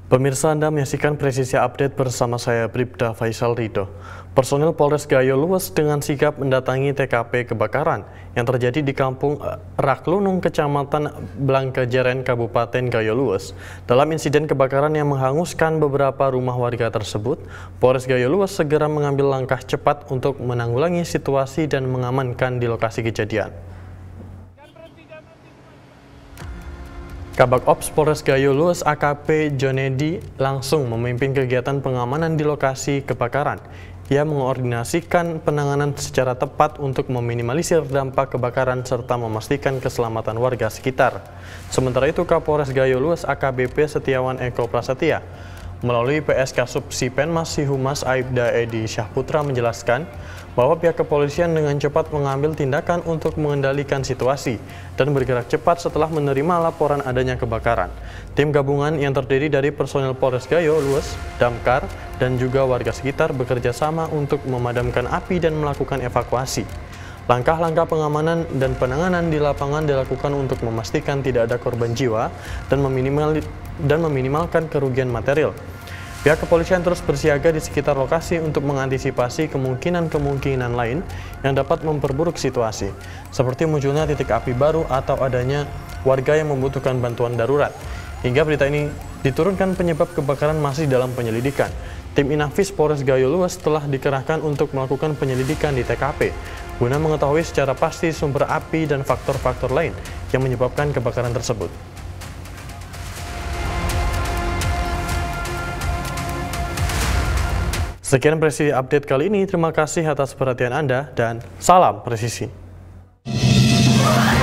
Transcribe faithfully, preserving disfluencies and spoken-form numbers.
Pemirsa, Anda menyaksikan Presisi Update bersama saya, Bribda Faisal Ridho. Personil Polres Gayo Luwes dengan sigap mendatangi T K P kebakaran yang terjadi di Kampung Raklunung, Kecamatan Blangkejeren, Kabupaten Gayo Luwes. Dalam insiden kebakaran yang menghanguskan beberapa rumah warga tersebut, Polres Gayo Luwes segera mengambil langkah cepat untuk menanggulangi situasi dan mengamankan di lokasi kejadian. Kabak Ops Polres Gayo Luwes A K P Jonedi langsung memimpin kegiatan pengamanan di lokasi kebakaran. Ia mengkoordinasikan penanganan secara tepat untuk meminimalisir dampak kebakaran serta memastikan keselamatan warga sekitar. Sementara itu, Kapolres Gayo Luwes A K B P Setiawan Eko Prasetya melalui P S Kasub Sipenmas Si Humas Aibda Edi Syahputra menjelaskan bahwa pihak kepolisian dengan cepat mengambil tindakan untuk mengendalikan situasi dan bergerak cepat setelah menerima laporan adanya kebakaran. Tim gabungan yang terdiri dari personel Polres Gayo Luwes, Damkar, dan juga warga sekitar bekerja sama untuk memadamkan api dan melakukan evakuasi. Langkah-langkah pengamanan dan penanganan di lapangan dilakukan untuk memastikan tidak ada korban jiwa dan, meminimal, dan meminimalkan kerugian material. Pihak kepolisian terus bersiaga di sekitar lokasi untuk mengantisipasi kemungkinan-kemungkinan lain yang dapat memperburuk situasi, seperti munculnya titik api baru atau adanya warga yang membutuhkan bantuan darurat. Hingga berita ini diturunkan, penyebab kebakaran masih dalam penyelidikan. Tim Inafis Polres Gayo Luwes telah dikerahkan untuk melakukan penyelidikan di T K P, guna mengetahui secara pasti sumber api dan faktor-faktor lain yang menyebabkan kebakaran tersebut. Sekian Presisi Update kali ini, terima kasih atas perhatian Anda dan salam presisi.